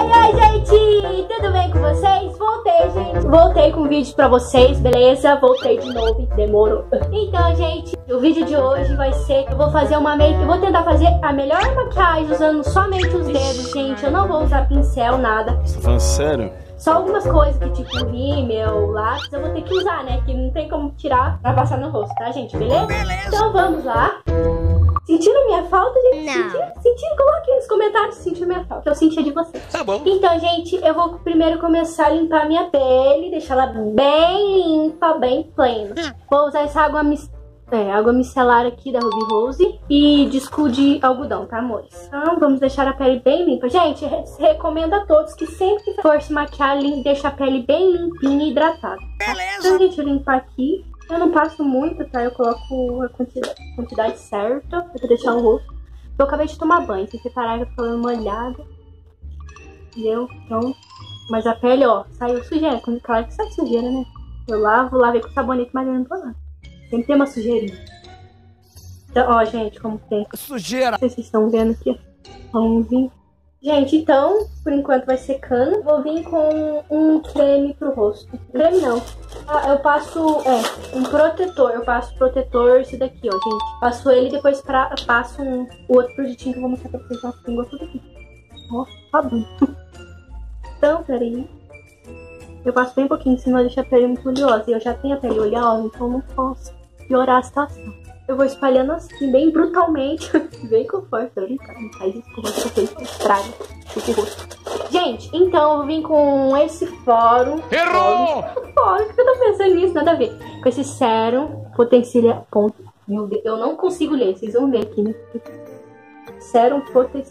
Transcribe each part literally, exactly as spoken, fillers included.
Oi, gente! Tudo bem com vocês? Voltei, gente. Voltei com um vídeo pra vocês, beleza? Voltei de novo, demorou. Então, gente, o vídeo de hoje vai ser... Eu vou fazer uma make... Eu vou tentar fazer a melhor maquiagem usando somente os dedos, gente. Eu não vou usar pincel, nada. Você tá falando sério? Só algumas coisas que, tipo, rímel, lápis, eu vou ter que usar, né? Que não tem como tirar pra passar no rosto, tá, gente? Beleza? Beleza. Então, vamos lá. Sentiram minha falta, gente? Não. Sentiram? Sentiram? Coloquem nos comentários se sentiram minha falta, que eu sentia de vocês. Tá bom. Então, gente, eu vou primeiro começar a limpar minha pele, deixar ela bem limpa, bem plena. Vou usar essa água, mis... é, água micelar aqui da Ruby Rose e disco de algodão, tá, amores? Então, vamos deixar a pele bem limpa. Gente, recomendo a todos que sempre que for se maquiar, deixa a pele bem limpinha e hidratada. Beleza. Então, gente, eu limpar aqui. Eu não passo muito, tá? Eu coloco a quantidade, quantidade certa pra deixar o rosto. Eu acabei de tomar banho, se separar eu tô falando molhada. Entendeu? Então, mas a pele, ó, saiu sujeira. Claro que sai sujeira, né? Eu lavo, lavei com sabonete, mas eu não tô lá. Sempre tem uma sujeirinha. Então, ó, gente, como tem. Sujeira! Não sei se vocês estão vendo aqui. Vamos vir. Gente, então, por enquanto vai secando. Vou vir com um creme pro rosto. Creme não. Ah, eu passo, é, um protetor. Eu passo protetor, esse daqui, ó, gente. Passo ele e depois pra, passo um, o outro produtinho que eu vou mostrar pra vocês. Nossa, tem gosto aqui. Ó, tá bom. Então, peraí. Eu passo bem pouquinho, senão deixa a pele muito oleosa. E eu já tenho a pele oleosa, então não posso piorar a situação. Eu vou espalhando assim, bem brutalmente. Bem com força, eu não faz isso com o rosto, porque estraga o rosto. Gente, então eu vou vir com esse fórum. Errou! Fórum, o que eu tô pensando nisso? Nada a ver. Com esse sérum potencial... Ponto. Meu Deus, eu não consigo ler, vocês vão ver aqui, né? Sérum poten...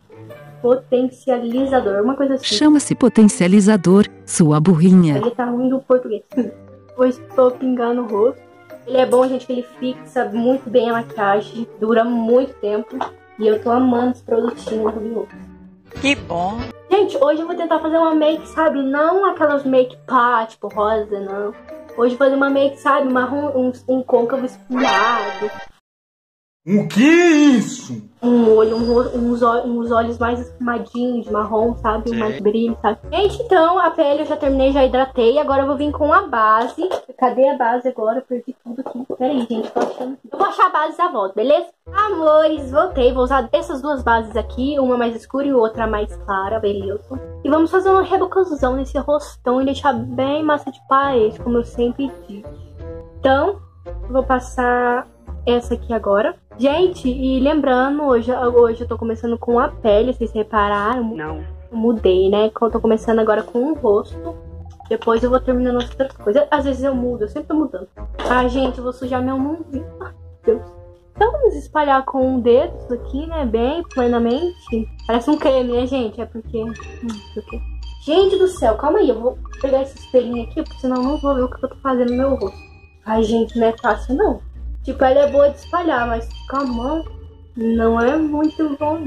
potencializador, uma coisa assim. Chama-se potencializador, sua burrinha. Ele tá ruim do português. Vou estou pingando o rosto. Ele é bom, gente, que ele fixa muito bem a maquiagem, dura muito tempo. E eu tô amando esse produtinho do Rio. Que bom! Gente, hoje eu vou tentar fazer uma make, sabe? Não aquelas make pá, tipo rosa, não. Hoje eu vou fazer uma make, sabe? Marrom, um, um côncavo espumado. O que é isso? Um olho, um, uns, uns olhos mais esfumadinhos, de marrom, sabe? Sim. Mais brilho, sabe? Gente, então a pele eu já terminei, já hidratei. Agora eu vou vir com a base. Cadê a base agora? Eu perdi tudo aqui. Pera aí, gente. Tô achando... Eu vou achar a base da volta, beleza? Amores, voltei. Vou usar essas duas bases aqui. Uma mais escura e outra mais clara, beleza? E vamos fazer uma rebocãozão nesse rostão e deixar bem massa de parede, como eu sempre digo. Então, eu vou passar essa aqui agora. Gente, e lembrando, hoje, hoje eu tô começando com a pele, vocês repararam? Não. Eu mudei, né? Eu tô começando agora com o rosto. Depois eu vou terminando as outras coisas. Às vezes eu mudo, eu sempre tô mudando. Ah, gente, eu vou sujar meu mãozinho. Ai, Deus. Então vamos espalhar com o dedo isso aqui, né? Bem plenamente. Parece um creme, né, gente? É porque... Hum, porque... Gente do céu, calma aí. Eu vou pegar esse espelhinho aqui, porque senão eu não vou ver o que eu tô fazendo no meu rosto. Ai, gente, não é fácil, não. Tipo, ela é boa de espalhar, mas com a mão não é muito bom.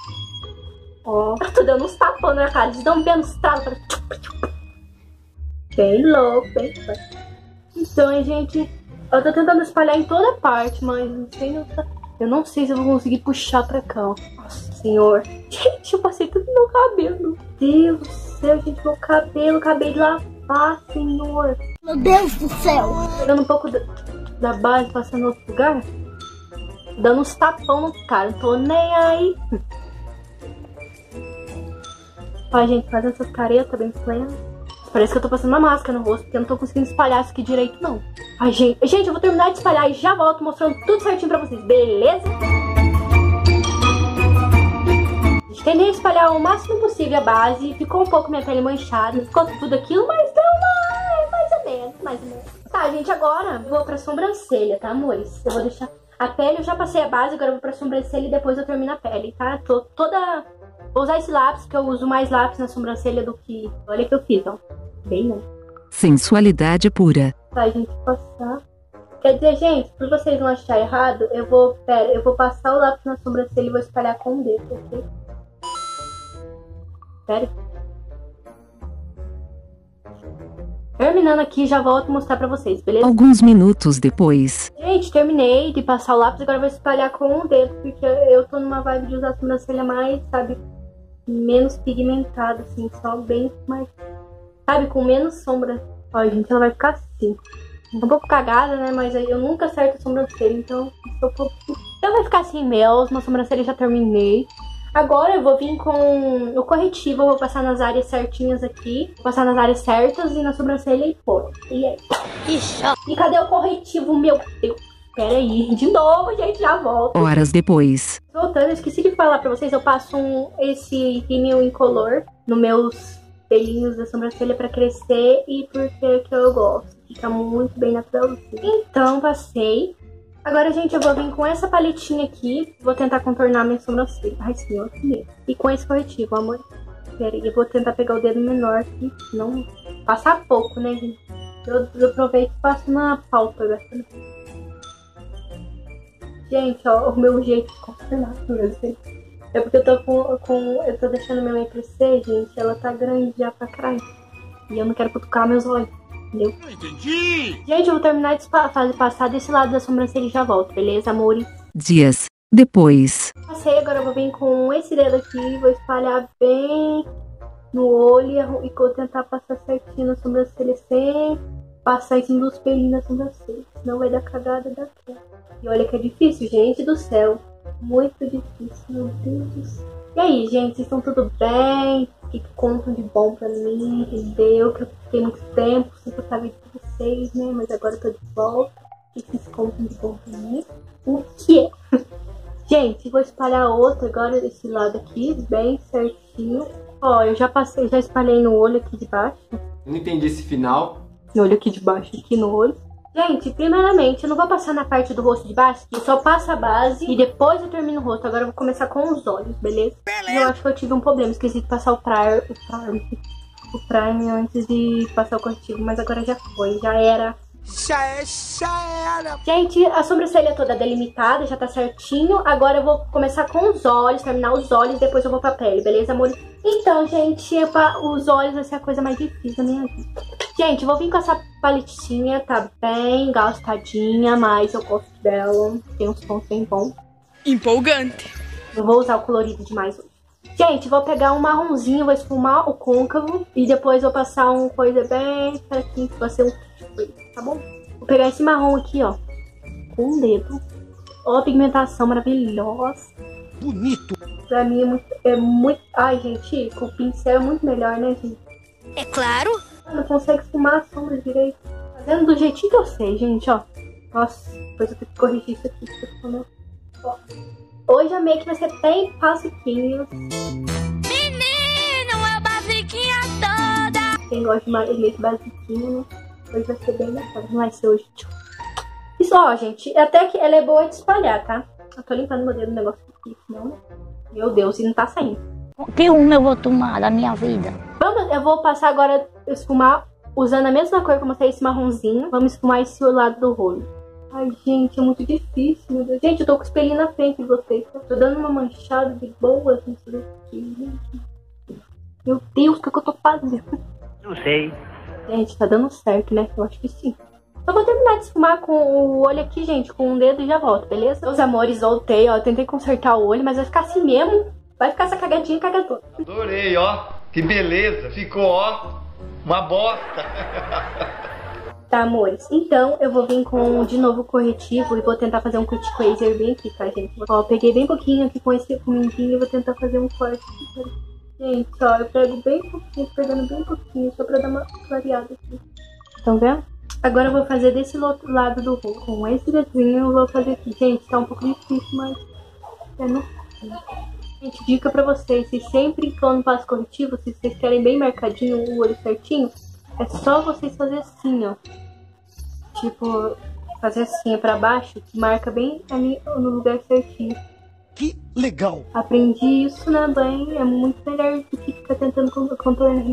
Ó, eu tô dando uns tapão na cara. Eles dão bem nos trapos. Bem louco, bem louco. Então, gente, eu tô tentando espalhar em toda parte, mas não sei, eu não sei se eu vou conseguir puxar pra cá, ó. Nossa senhor. Gente, eu passei tudo no meu cabelo. Meu Deus do céu, gente, meu cabelo, acabei de lavar, senhor. Meu Deus do céu! Pegando um pouco da, da base, passando em outro lugar. Dando uns tapão no cara, não tô nem aí. Ó, gente, fazendo essas caretas bem plenas. Parece que eu tô passando uma máscara no rosto, porque eu não tô conseguindo espalhar isso aqui direito, não. Ai, gente, gente, eu vou terminar de espalhar e já volto mostrando tudo certinho pra vocês, beleza? Tentei espalhar o máximo possível a base, ficou um pouco minha pele manchada, ficou tudo aquilo, mas deu uma... mais ou menos, mais ou menos. Tá, gente, agora vou pra sobrancelha, tá, amores? Eu vou deixar... A pele, eu já passei a base, agora eu vou pra sobrancelha e depois eu termino a pele, tá? Tô toda... Vou usar esse lápis, que eu uso mais lápis na sobrancelha do que... Olha que eu fiz, ó. Bem, né? Sensualidade pura. Tá, gente, passar... Quer dizer, gente, pra vocês não acharem errado, eu vou... Pera, eu vou passar o lápis na sobrancelha e vou espalhar com o dedo, ok? Pera. Terminando aqui, já volto mostrar pra vocês, beleza? Alguns minutos depois. Gente, terminei de passar o lápis, agora eu vou espalhar com o dedo, porque eu tô numa vibe de usar a sobrancelha mais, sabe, menos pigmentada, assim, só bem mais, sabe, com menos sombra. Ó, gente, ela vai ficar assim. Um pouco cagada, né, mas aí eu nunca acerto a sobrancelha, então eu tô... Então vai ficar assim mesmo, a sobrancelha já terminei. Agora eu vou vir com o corretivo, eu vou passar nas áreas certinhas aqui, vou passar nas áreas certas e na sobrancelha e pôr. E aí? E cadê o corretivo, meu Deus? Pera aí, de novo, gente, já volto. Horas depois. Voltando, eu esqueci de falar pra vocês, eu passo um, esse rímel incolor nos meus pelinhos da sobrancelha pra crescer e porque é que eu gosto. Fica muito bem naturalzinho. Então, passei. Agora, gente, eu vou vir com essa paletinha aqui. Vou tentar contornar minha sobrancelha. Ai, senhor, que medo. E com esse corretivo, amor. Pera aí, eu vou tentar pegar o dedo menor aqui. Não passar pouco, né, gente? Eu, eu aproveito e passo na pálpebra. Gente, ó, o meu jeito de contornar a sobrancelha. É porque eu tô com, com... Eu tô deixando minha unha crescer, gente. Ela tá grande já pra caralho. E eu não quero cutucar meus olhos. Entendeu? Não entendi! Gente, eu vou terminar de fazer passar desse lado da sobrancelha e já volto, beleza, amores? Dias depois. Passei, agora eu vou vir com esse dedo aqui, vou espalhar bem no olho e vou tentar passar certinho na sobrancelha sem passar em cima dos pelinhos da sobrancelha. Senão vai dar cagada daqui. E olha que é difícil, gente do céu. Muito difícil, meu Deus do céu. E aí, gente, vocês estão tudo bem? O que contam de bom pra mim? Entendeu? Que eu fiquei muito tempo sem postar vídeo pra vocês, né? Mas agora eu tô de volta. O que vocês contam de bom pra mim? O quê? Gente, vou espalhar outra agora desse lado aqui, bem certinho. Ó, eu já passei, já espalhei no olho aqui de baixo. Não entendi esse final. No olho aqui de baixo, aqui no olho. Gente, primeiramente, eu não vou passar na parte do rosto de baixo, que só passa a base e depois eu termino o rosto. Agora eu vou começar com os olhos, beleza? beleza. Eu acho que eu tive um problema, esqueci de passar o primer, o primer, o primer antes de passar o corretivo, mas agora já foi, já era. Já é, já era. Gente, a sobrancelha toda delimitada, já tá certinho. Agora eu vou começar com os olhos, terminar os olhos, depois eu vou pra pele, beleza, amor? Então, gente, eu, os olhos vai ser a coisa mais difícil da minha vida. Gente, eu vou vir com essa paletinha, tá bem gastadinha, mas eu gosto dela. Tem uns pontos bem bons. Empolgante. Eu vou usar o colorido demais hoje. Gente, vou pegar um marronzinho, vou esfumar o côncavo e depois vou passar uma coisa bem fraquinha, que vai ser um kit, tá bom? Vou pegar esse marrom aqui, ó, com o dedo. Ó, a pigmentação maravilhosa. Bonito. Pra mim é muito, é muito... Ai, gente, com o pincel é muito melhor, né, gente? É claro. Não consegue esfumar a sombra direito. Fazendo do jeitinho que eu sei, gente, ó. Nossa, depois eu tenho que corrigir isso aqui. Ó. Hoje a make vai ser bem basiquinho. Menino, é basiquinha toda. Quem gosta de make basiquinho, né? Hoje vai ser bem legal. Não vai ser hoje. Isso, ó, gente. Até que ela é boa de espalhar, tá? Eu tô limpando meu dedo no negócio aqui, senão... Meu Deus, e não tá saindo. Que uma eu vou tomar da minha vida? Vamos, eu vou passar agora, esfumar, usando a mesma cor que eu mostrei, esse marronzinho. Vamos esfumar esse lado do olho. Ai, gente, é muito difícil, meu Deus. Gente, eu tô com o espelhinho na frente de vocês. Tô dando uma manchada de boa nisso daqui, gente. Meu Deus, o que, é que eu tô fazendo? Não sei. Gente, tá dando certo, né? Eu acho que sim. Eu vou terminar de esfumar com o olho aqui, gente, com um dedo e já volto, beleza? Meus amores, voltei, ó. Tentei consertar o olho, mas vai ficar assim mesmo. Vai ficar essa cagadinha cagadora. Adorei, ó. Que beleza. Ficou, ó, uma bosta. Tá, amores? Então, eu vou vir com, de novo, o corretivo e vou tentar fazer um cutiquazer bem aqui, tá, gente? Ó, eu peguei bem pouquinho aqui com esse pinguinho e vou tentar fazer um corte aqui. Gente, ó, eu pego bem pouquinho, pegando bem pouquinho, só pra dar uma clareada aqui. Estão vendo? Agora eu vou fazer desse outro lado do rosto. Com esse dedinho eu vou fazer aqui. Gente, tá um pouco difícil, mas é no... Gente, dica pra vocês, se sempre quando passa corretivo, se vocês querem bem marcadinho o olho certinho, é só vocês fazerem assim, ó. Tipo, fazer assim pra baixo, que marca bem ali no lugar certinho. Que legal. Aprendi isso, né, bem, é muito melhor do que ficar tentando contornar.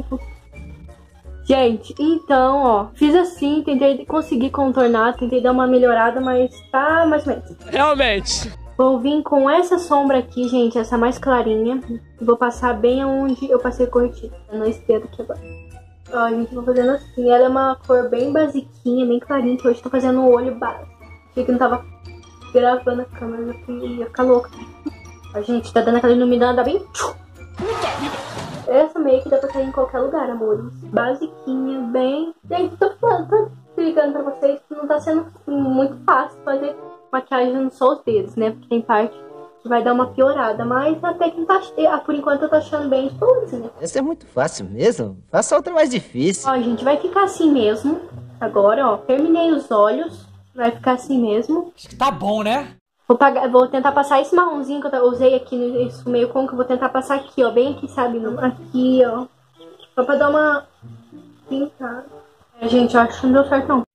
Gente, então, ó, fiz assim, tentei conseguir contornar, tentei dar uma melhorada, mas tá mais ou menos. Realmente. Vou vir com essa sombra aqui, gente, essa mais clarinha. Vou passar bem aonde eu passei corretivo, no dedo aqui agora. Ó, gente, vou fazendo assim. Ela é uma cor bem basiquinha, bem clarinha, que hoje tô fazendo o olho base. Achei que não tava gravando a câmera, eu ia ficar louca. Ó, gente, tá dando aquela iluminada bem... Essa make dá pra sair em qualquer lugar, amores. Basiquinha, bem... Gente, tô falando, tô explicando pra vocês que não tá sendo muito fácil fazer maquiagem só os dedos, né? Porque tem parte que vai dar uma piorada. Mas até que não tá... Por enquanto eu tô achando bem de todos, né? Essa é muito fácil mesmo. Faça outra mais difícil. Ó, gente, vai ficar assim mesmo. Agora, ó, terminei os olhos. Vai ficar assim mesmo. Acho que tá bom, né? Vou, pagar, vou tentar passar esse marronzinho que eu usei aqui no esse meio com que eu vou tentar passar aqui, ó. Bem aqui, sabe? Aqui, ó. Só pra dar uma pintada. É, gente, eu acho que não deu certo, não.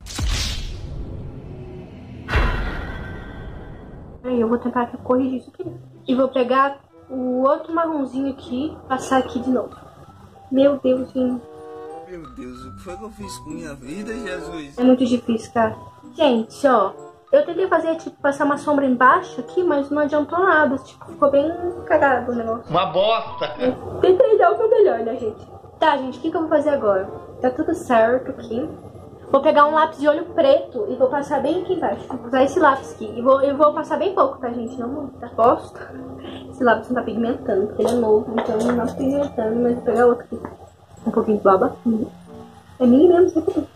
Aí, eu vou tentar corrigir isso aqui. E vou pegar o outro marronzinho aqui, passar aqui de novo. Meu Deus, gente. Meu Deus, o que foi que eu fiz com minha vida, Jesus? É muito difícil, cara. Gente, ó. Eu tentei fazer, tipo, passar uma sombra embaixo aqui, mas não adiantou nada. Tipo, ficou bem cagado o negócio. Uma bosta. Eu tentei dar o meu melhor, né, gente? Tá, gente, o que, que eu vou fazer agora? Tá tudo certo aqui. Vou pegar um lápis de olho preto e vou passar bem aqui embaixo. Vou usar esse lápis aqui. E vou, eu vou passar bem pouco, tá, gente? Não muito, tá? Bosta. Esse lápis não tá pigmentando, porque ele é novo. Então não tá pigmentando, mas vou pegar outro aqui. Um pouquinho de baba. É minha mesmo, sei que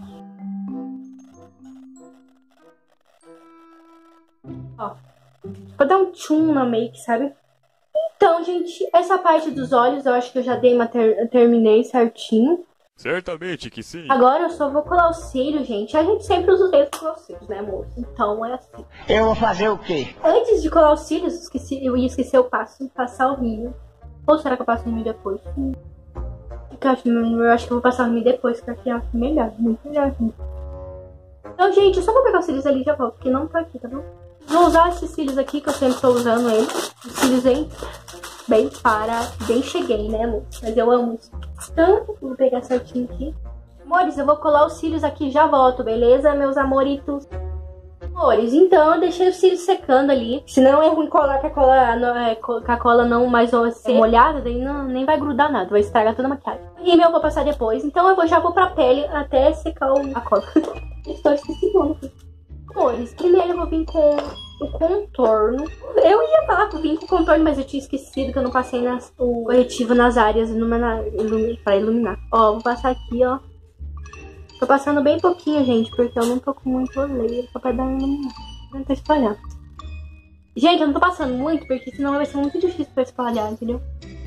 ó, vou dar um tchum na make, sabe? Então, gente, essa parte dos olhos eu acho que eu já dei uma ter terminei certinho. Certamente que sim. Agora eu só vou colar os cílios, gente. A gente sempre usa os dedos pra colar os cílios, né, amor? Então é assim. Eu vou fazer o quê? Antes de colar os cílios, eu, esqueci, eu ia esquecer o passo, passar o rímel. Ou será que eu passo o rímel depois? Hum. Eu acho, eu acho que eu vou passar o rímel depois, porque eu acho melhor, muito melhor. Então, gente, eu só vou pegar os cílios ali e já volto, porque não tá aqui, tá bom? Vou usar esses cílios aqui, que eu sempre tô usando eles. Os cílios bem, bem para... Bem cheguei, né, amor? Mas eu amo isso. Então, vou pegar certinho aqui. Amores, eu vou colar os cílios aqui e já volto, beleza, meus amoritos? Amores, então eu deixei os cílios secando ali. Senão é ruim colar com a cola, não, é, com a cola não mais ser molhada, daí não, nem vai grudar nada, vai estragar toda a maquiagem. E eu vou passar depois, então eu vou, já vou pra pele até secar o, a cola. Estou esquecendo. Amores, primeiro eu vou vir com o contorno. Eu ia falar que eu vim com o contorno, mas eu tinha esquecido que eu não passei nas, o corretivo nas áreas ilumina, ilumina, pra iluminar. Ó, vou passar aqui, ó. Tô passando bem pouquinho, gente, porque eu não tô com muito oleiro, só pra dar uma iluminada. Vou tentar espalhar. Gente, eu não tô passando muito, porque senão vai ser muito difícil pra espalhar, entendeu?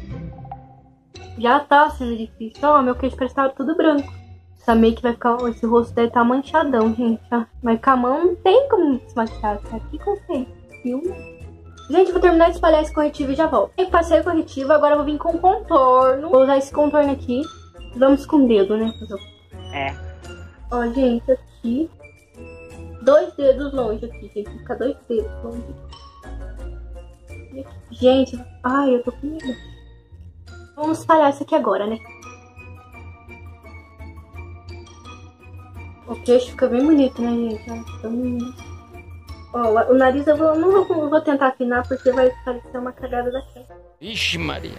Já tá sendo difícil. Ó, meu queixo parece que tá tudo branco. Essa make vai ficar... Esse rosto deve estar manchadão, gente, ó. Mas com a mão não tem como desmaquiar. Tá aqui com você. Viu? Gente, vou terminar de espalhar esse corretivo e já volto. Eu passei o corretivo, agora eu vou vir com o contorno. Vou usar esse contorno aqui. Vamos com o dedo, né? É. Ó, gente, aqui. Dois dedos longe aqui, gente. Fica dois dedos longe. Gente, ai, eu tô com medo. Vamos espalhar isso aqui agora, né? O queixo fica bem bonito, né, gente? Fica bonito. Ó, o nariz eu vou, não vou, vou tentar afinar porque vai parecer uma cagada daquela. Ixi, Maria.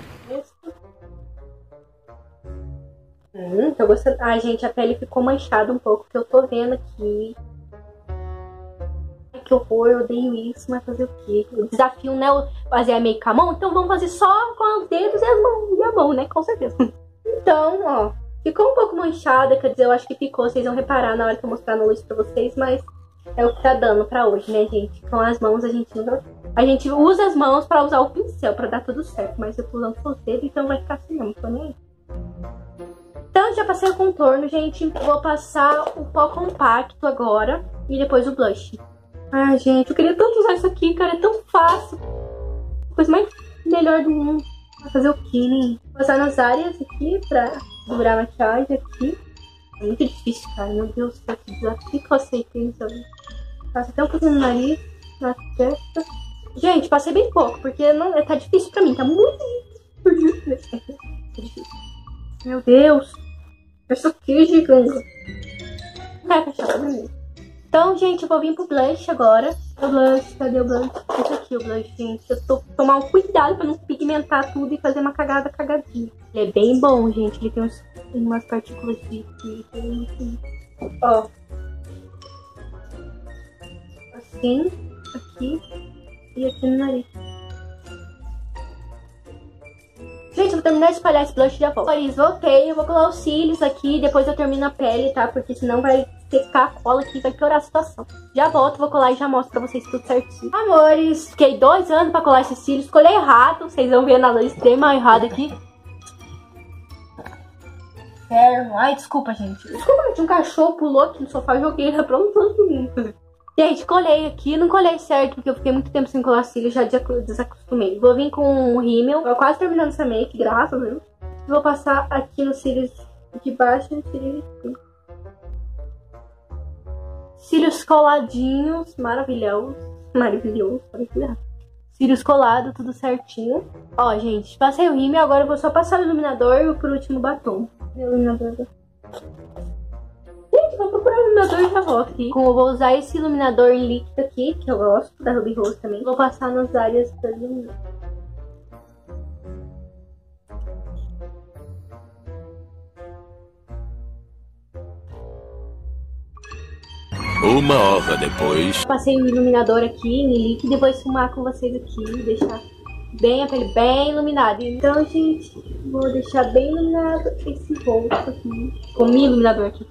Hum, tô gostando. Ai, gente, a pele ficou manchada um pouco, que eu tô vendo aqui. Ai, que horror, eu odeio isso, mas fazer o quê? O desafio, né, fazer a make com a mão, então vamos fazer só com os dedos e as mãos, e a mão, né, com certeza. Então, ó, ficou um pouco manchada, quer dizer, eu acho que ficou, vocês vão reparar na hora que eu mostrar no luz pra vocês, mas é o que tá dando pra hoje, né, gente? Com as mãos a gente usa, a gente usa as mãos pra usar o pincel, pra dar tudo certo, mas eu tô usando os dedos, então vai ficar assim mesmo, tô nem aí. Então, já passei o contorno, gente. Vou passar o pó compacto agora. E depois o blush. Ai, gente, eu queria tanto usar isso aqui, cara. É tão fácil. Coisa mais melhor do mundo. Vai fazer o quê, né? Vou passar nas áreas aqui pra segurar a maquiagem aqui. É muito difícil, cara. Meu Deus do céu, que desafio que eu aceitei, sabe? Passo até um pouquinho no nariz, na testa. Gente, passei bem pouco, porque não, tá difícil pra mim. Tá muito difícil. Tá difícil. Meu Deus, isso aqui é gigante. Não é cachorro, né? Então, gente, eu vou vir pro blush agora. O blush, cadê o blush? Esse aqui, o blush, gente. Eu tô tomar um cuidado pra não pigmentar tudo e fazer uma cagada cagadinha. Ele é bem bom, gente. Ele tem uns, umas partículas de... Ó. Assim, aqui e aqui no nariz. Gente, eu vou terminar de espalhar esse blush e já volto. Amores, voltei. Eu vou colar os cílios aqui. Depois eu termino a pele, tá? Porque senão vai secar a cola aqui, vai piorar a situação. Já volto, vou colar e já mostro pra vocês tudo certinho. Amores, fiquei dois anos pra colar esses cílios. Colei errado. Vocês vão ver na luz extrema errada aqui. Inferno. Ai, desculpa, gente. Desculpa, tinha um cachorro pulou aqui no sofá e joguei ele pronto todo mundo. Gente, colei aqui. Não colei certo porque eu fiquei muito tempo sem colar cílios. Já desacostumei. Vou vir com um rímel. Tô quase terminando essa make, graças a Deus. Vou passar aqui nos cílios de baixo e nos cílios de cima. Cílios coladinhos. Maravilhosos. Maravilhoso. Maravilhoso. Cílios colados, tudo certinho. Ó, gente, passei o rímel. Agora eu vou só passar o iluminador e por último o batom. O iluminador. Gente, vou procurar o iluminador e já volto aqui. Eu vou usar esse iluminador em líquido aqui, que eu gosto, da Ruby Rose também. Vou passar nas áreas da iluminação. Uma hora depois. Passei o iluminador aqui em líquido e vou esfumar com vocês aqui, deixar bem a pele bem iluminada. Então, gente, vou deixar bem iluminado esse rosto aqui. Com o meu iluminador aqui.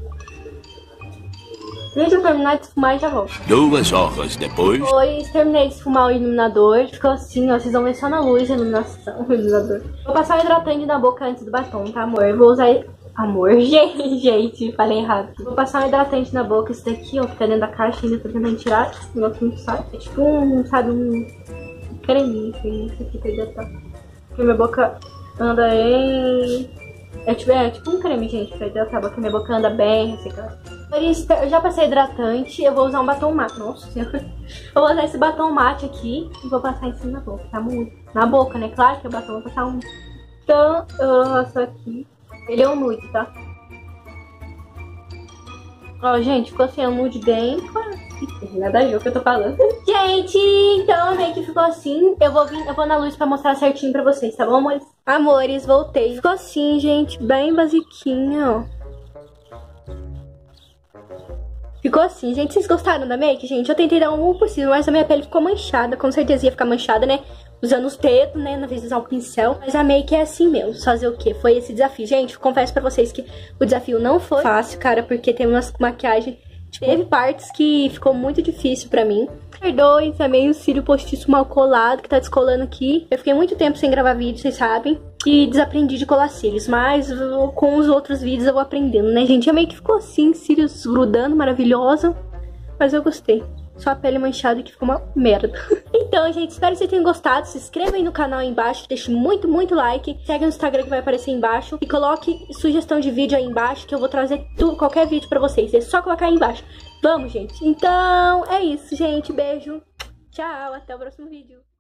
Deixa eu terminar de esfumar e já volto. Duas horas depois. Depois terminei de esfumar o iluminador. Ficou assim, ó. Vocês vão ver só na luz a iluminação. O iluminador. Vou passar o hidratante na boca antes do batom, tá, amor? Eu vou usar... Amor, gente, gente, falei errado. Vou passar um hidratante na boca. Esse daqui, ó, que tá dentro da caixa. Ainda tô tentando tirar. Esse negócio não sai. É tipo um, sabe, um creminho, assim. Isso aqui pra hidratar. Porque minha boca anda em... É tipo, é tipo um creme, gente, pra hidratar. Porque minha boca anda bem ressecada. Eu já passei hidratante. Eu vou usar um batom mate. Nossa senhora. Eu vou usar esse batom mate aqui e vou passar em cima da boca, tá? Muito. Na boca, né? Claro que o batom vai passar um. Então, eu vou passar aqui. Ele é um nude, tá? Ó, gente, ficou assim, um nude bem... Nada a ver o que eu tô falando. Gente, então a make ficou assim. Eu vou vir, eu vou na luz pra mostrar certinho pra vocês, tá bom, amores? Amores, voltei. Ficou assim, gente, bem basiquinha, ó. Ficou assim, gente. Vocês gostaram da make, gente? Eu tentei dar um possível, mas a minha pele ficou manchada. Com certeza ia ficar manchada, né? Usando os dedos, né? Na vez de usar o pincel. Mas a make é assim mesmo. Fazer o quê? Foi esse desafio. Gente, confesso pra vocês que o desafio não foi fácil, cara. Porque tem umas maquiagens... Tipo, teve partes que ficou muito difícil pra mim. Perdoem também o cílio postiço mal colado, que tá descolando aqui. Eu fiquei muito tempo sem gravar vídeo, vocês sabem. E desaprendi de colar cílios. Mas com os outros vídeos eu vou aprendendo, né, gente? A make ficou assim, cílios grudando, maravilhosa. Mas eu gostei. Só a pele manchada que ficou uma merda. Então, gente, espero que vocês tenham gostado. Se inscreva aí no canal aí embaixo. Deixe muito, muito like. Segue no Instagram que vai aparecer aí embaixo. E coloque sugestão de vídeo aí embaixo, que eu vou trazer tudo, qualquer vídeo pra vocês. É só colocar aí embaixo. Vamos, gente. Então, é isso, gente. Beijo. Tchau. Até o próximo vídeo.